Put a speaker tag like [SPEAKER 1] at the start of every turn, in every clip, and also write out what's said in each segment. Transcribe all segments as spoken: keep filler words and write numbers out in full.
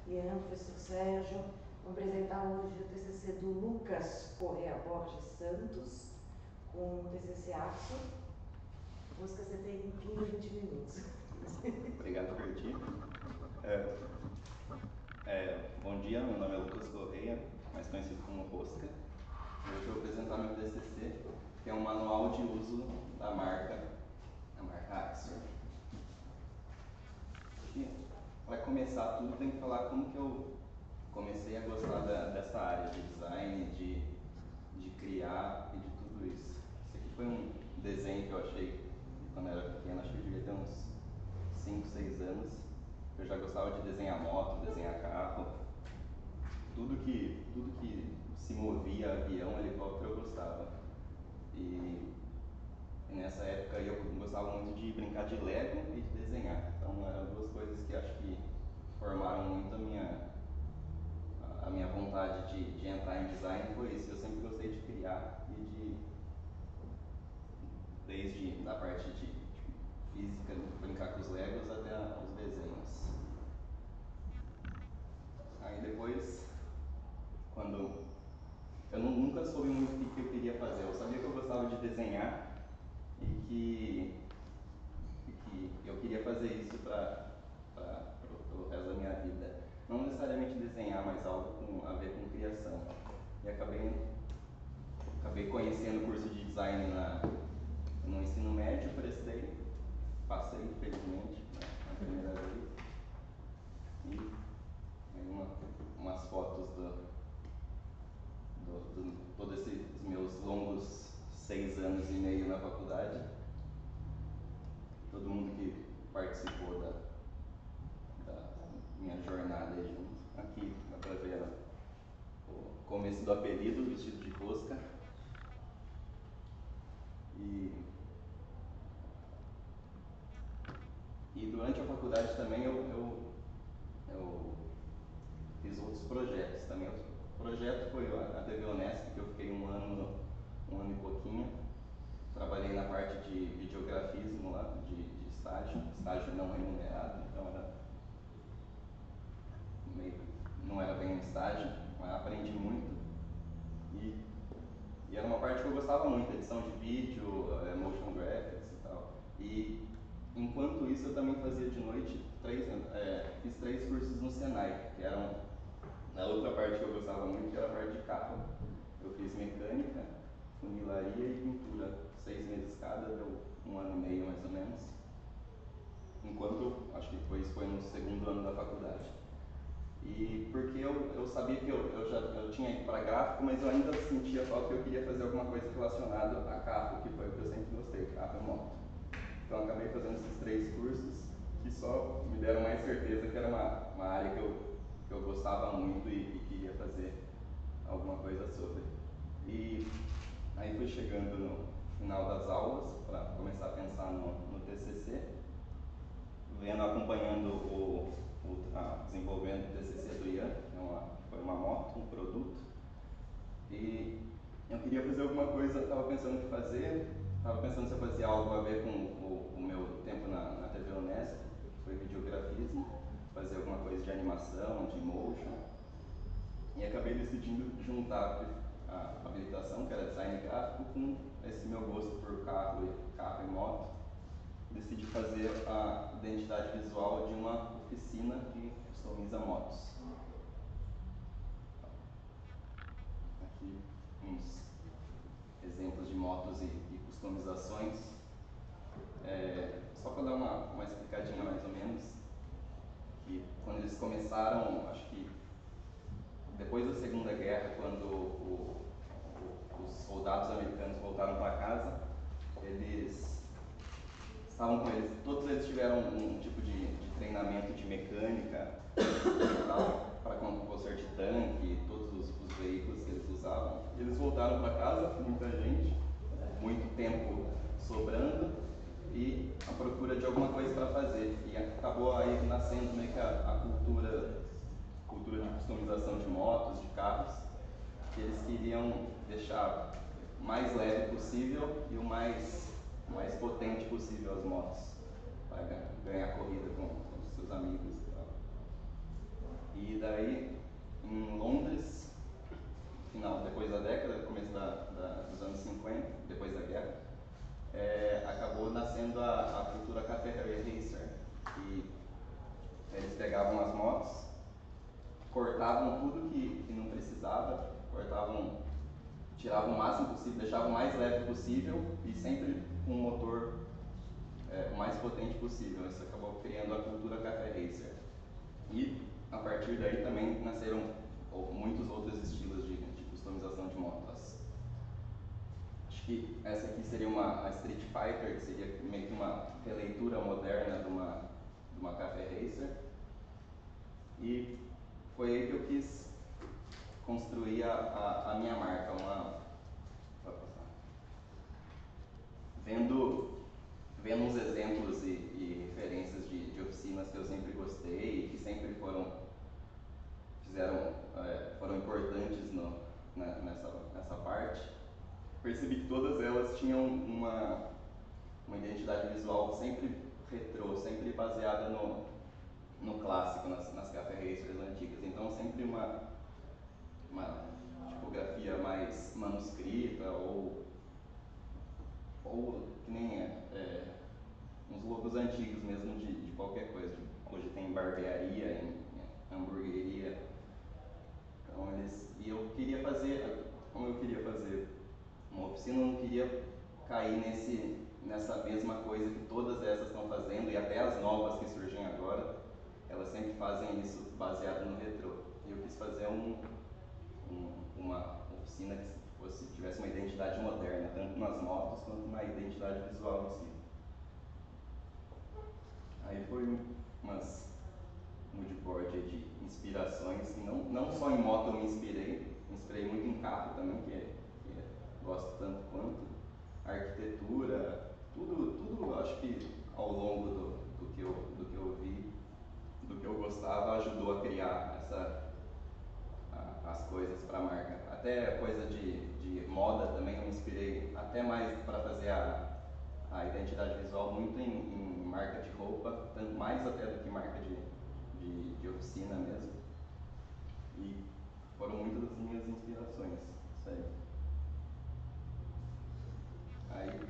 [SPEAKER 1] Ian, professor Sérgio. Vou apresentar hoje o T C C do Lucas Correa Borges Santos, com o T C C Axo. Busca você tem quinze, vinte minutos.
[SPEAKER 2] Obrigado, Curti. É, é, bom dia, meu nome é Lucas Correa, mais conhecido como Rosca. Hoje eu vou apresentar meu T C C, que é um manual de uso da marca, a marca Axo. Para começar tudo, tem que falar como que eu comecei a gostar da, dessa área de design, de, de criar e de tudo isso. Esse aqui foi um desenho que eu achei quando eu era pequeno, acho que eu devia ter uns cinco, seis anos. Eu já gostava de desenhar moto, desenhar carro, tudo que, tudo que se movia, avião, helicóptero, eu gostava. E, e nessa época eu gostava muito de brincar de Lego e de desenhar. Então eram duas coisas que acho que formaram muito a minha, a minha vontade de, de entrar em design. Foi isso, eu sempre gostei de criar e de, desde a parte de, de física, brincar com os Legos até os desenhos. Aí depois, quando eu nunca soube muito o que eu queria fazer, eu sabia que eu gostava de desenhar e que, e que eu queria fazer isso para o resto da minha vida. Não necessariamente desenhar, mas algo com, a ver com criação. E acabei, acabei conhecendo o curso de design na, no ensino médio, prestei, passei, infelizmente, né, na primeira vez. E aí uma, umas fotos do, do, do todos esses meus longos seis anos e meio na faculdade. Todo mundo que participou da, da minha jornada aí junto. Aqui dá pra ver o começo do apelido, vestido de Rosca. E, e durante a faculdade também eu, eu, eu fiz outros projetos também. O projeto foi a T V Unesp, que eu fiquei um ano, um ano e pouquinho. Trabalhei na parte de videografismo lá, de, de estágio, estágio não remunerado, então era meio, não era bem um estágio, mas aprendi muito. E, e era uma parte que eu gostava muito, edição de vídeo, é, motion graphics e tal. E enquanto isso eu também fazia de noite, três, é, fiz três cursos no Senai, que eram na outra parte que eu gostava muito, que era a parte de carro. Eu fiz mecânica, funilaria e pintura, seis meses cada, deu um ano e meio mais ou menos. Enquanto, acho que depois foi no segundo ano da faculdade. E porque eu, eu sabia que eu, eu já eu tinha ido para gráfico, mas eu ainda sentia falta que eu queria fazer alguma coisa relacionada a carro, que foi o que eu sempre gostei, carro e moto. Então eu acabei fazendo esses três cursos, que só me deram mais certeza que era uma, uma área que eu, que eu gostava muito e, e queria fazer alguma coisa sobre. E aí fui chegando no final das aulas para começar a pensar no, no T C C, vendo, acompanhando o, o a, desenvolvendo o T C C do Ian, é uma, foi uma moto, um produto, e eu queria fazer alguma coisa, estava pensando em fazer, estava pensando se eu fazia algo a ver com o, o meu tempo na, na T V Unesp, que foi videografismo, fazer alguma coisa de animação, de motion, e acabei decidindo juntar a habilitação, que era design gráfico, com esse meu gosto por carro e, carro e moto. Decidi fazer a identidade visual de uma oficina que customiza motos. Aqui uns exemplos de motos e, e customizações. É, só para dar uma, uma explicadinha mais ou menos, que quando eles começaram, acho que depois da Segunda Guerra, quando o, o, os soldados americanos voltaram para casa, eles estavam com eles, todos eles tiveram um, um tipo de, de treinamento de mecânica para conserto de tanque, todos os, os veículos que eles usavam. E eles voltaram para casa, muita gente, muito tempo sobrando e a procura de alguma coisa para fazer. E acabou aí nascendo meio que a, a cultura, cultura de customização de motos, de carros, que eles queriam deixar o mais leve possível e o mais, o mais potente possível as motos, para ganhar corrida com, com os seus amigos e tal. E daí, em Londres, final, depois da década, começo da, da, dos anos cinquenta, depois da guerra, é, acabou nascendo a, a cultura Café Racer, que eles pegavam as motos, cortavam tudo que, que não precisava, cortavam, tiravam o máximo possível, deixavam o mais leve possível e sempre com um motor é, o mais potente possível. Isso acabou criando a cultura Café Racer. E a partir daí também nasceram muitos outros estilos de, de customização de motos. Acho que essa aqui seria uma a Street Fighter, que seria meio que uma releitura moderna de uma, de uma Café Racer. E foi aí que eu quis construir a, a, a minha marca, uma, vendo, vendo uns exemplos e, e referências de, de oficinas que eu sempre gostei e que sempre foram, fizeram, é, foram importantes no, na, nessa, nessa parte, percebi que todas elas tinham uma, uma identidade visual sempre retrô, sempre baseada no, no clássico, nas, nas Café Racers antigas. Então sempre uma, uma tipografia mais manuscrita ou, ou que nem é, é, uns logos antigos mesmo de, de qualquer coisa. Hoje tem barbearia, em, em hamburgueria. Então eles, e eu queria fazer, como eu queria fazer uma oficina, eu não queria cair nesse, nessa mesma coisa que todas essas estão fazendo, e até as novas que surgem agora, elas sempre fazem isso baseado no retrô. E eu quis fazer um, um, uma oficina que fosse, tivesse uma identidade moderna, tanto nas motos quanto na identidade visual em si. Aí foi umas moodboard de inspirações, não, não só em moto eu me inspirei, me inspirei muito em carro também, que, é, que é, gosto tanto quanto, arquitetura, tudo, tudo acho que ao longo do, do, que eu, do que eu vi, do que eu gostava, ajudou a criar essa, a, as coisas para a marca. Até coisa de, de moda também eu me inspirei até mais para fazer a, a identidade visual muito em, em marca de roupa, tanto mais até do que marca de, de, de oficina mesmo. E foram muitas das minhas inspirações, isso aí. Aí,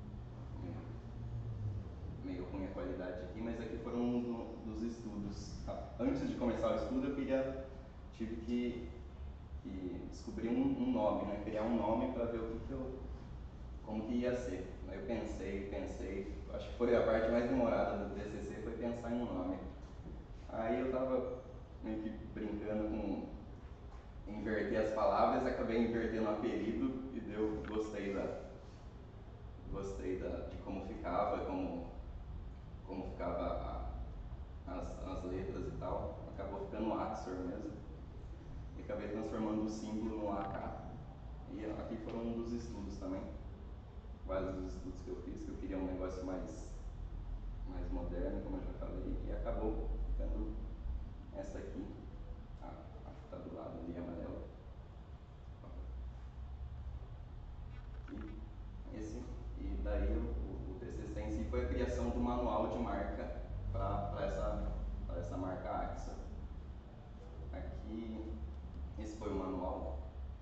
[SPEAKER 2] meio ruim a qualidade aqui, mas aqui foram um do, dos estudos. Antes de começar o estudo, eu queria, tive que, que descobrir um, um nome, né? Criar um nome para ver o que, que eu, como que ia ser. Aí eu pensei, pensei, acho que foi a parte mais demorada do T C C, foi pensar em um nome. Aí eu tava meio que brincando com inverter as palavras, acabei invertendo o apelido e deu, gostei da, gostei da, de como ficava, como, como ficava a, as, as letras e tal. Acabou ficando Axor mesmo. E acabei transformando o símbolo no A K. E aqui foram um dos estudos também. Vários dos estudos que eu fiz, que eu queria um negócio mais, mais moderno, como eu já falei, e acabou ficando essa aqui, a, a que está do lado ali, amarela. E, esse, e daí o, o, o T C C em si foi a criação do manual de marca para essa, essa marca Axor. Aqui, esse foi o manual.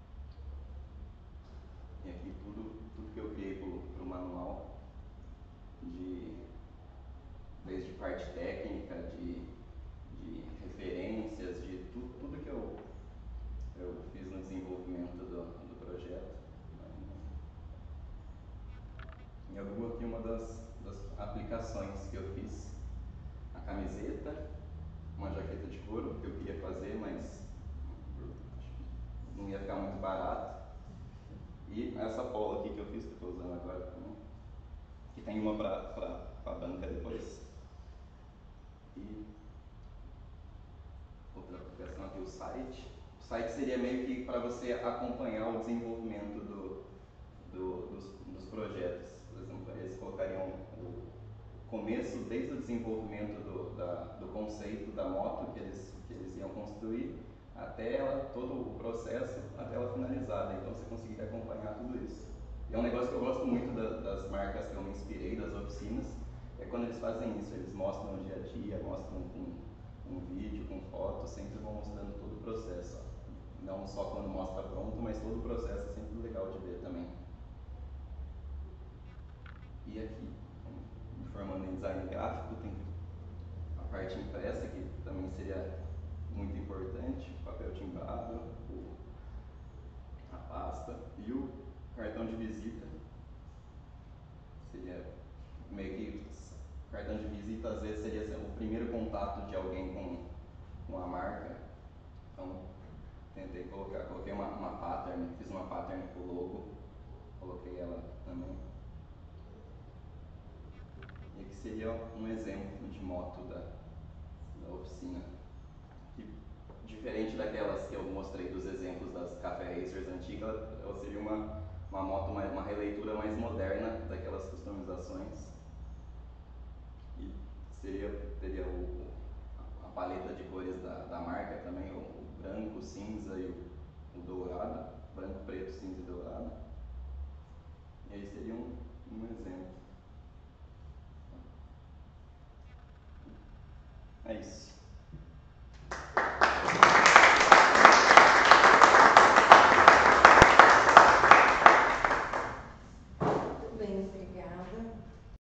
[SPEAKER 2] E aqui tudo, tudo que eu criei para o manual, de, desde parte técnica, de, de referências, de tudo, tudo que eu, eu fiz no desenvolvimento do, do projeto. E eu vou aqui uma das, das aplicações que eu fiz. A camiseta, uma jaqueta de couro que eu queria fazer, mas não ia ficar muito barato. E essa polo aqui que eu fiz, que eu estou usando agora também, que tem uma para a banca depois. E outra aplicação aqui, o site. O site seria meio que para você acompanhar o desenvolvimento do, do, dos, dos projetos. Por exemplo, eles colocariam o começo, desde o desenvolvimento do, da, do conceito da moto que eles, que eles iam construir, até ela, todo o processo, até ela finalizada. Então você conseguiria acompanhar tudo isso. E é um negócio que eu gosto muito da, das marcas que eu me inspirei, das oficinas, é quando eles fazem isso, eles mostram o dia a dia, mostram com um vídeo, com foto, sempre vão mostrando processo. Não só quando mostra pronto, mas todo o processo é sempre legal de ver também. E aqui, me formando em design gráfico, tem a parte impressa, que também seria muito importante, o papel timbrado, o, a pasta e o cartão de visita. Seria meio que o cartão de visita às vezes seria o primeiro contato de alguém com, com a marca. Então tentei colocar, coloquei uma, uma pattern, fiz uma pattern com o logo, coloquei ela também. E aqui seria um exemplo de moto da, da oficina. Que, diferente daquelas que eu mostrei dos exemplos das Café Racers antigas, ela seria uma, uma moto, uma, uma releitura mais moderna daquelas customizações. E seria, teria o, a paleta de cores da, da marca também, o, o branco, o cinza e o, o dourado, branco, preto, cinza e dourado. E aí seria um, um exemplo. É isso.